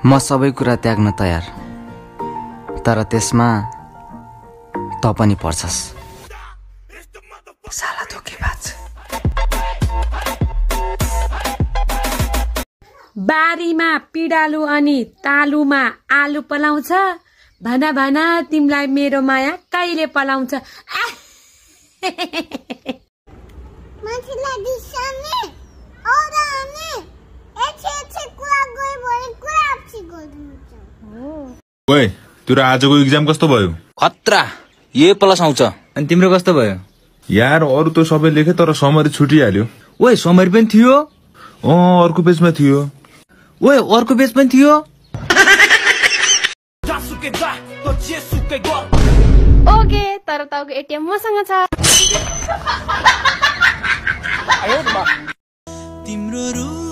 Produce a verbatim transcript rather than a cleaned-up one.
म सबै कुरा त्याग्न तयार, तर त्यसमा त पनि पर्छस्। साला धोकेबाज। बारीमा पिडालु अनि तालुमा आलु पलाउँछ, भना भना तिमीलाई मेरो माया कहिले पलाउँछ। मान्छेलाई दिशाने औराने एछे एछे कुरा गए भने कुरा आप्सी गर्नुहुन्छ। ओए तेरो आजको एक्जाम कस्तो भयो? खतरा, ए प्लस आउँछ। अनि तिम्रो कस्तो भयो? यार अरु त सबै लेखे तर समरी छुटिहाल्यो। ओए समरी पनि थियो? अँ अर्को पेजमा थियो। ओए अर्को पेज पनि थियो? ओके, तर तपाईँको एटिएम मसँग छ। तिम्रो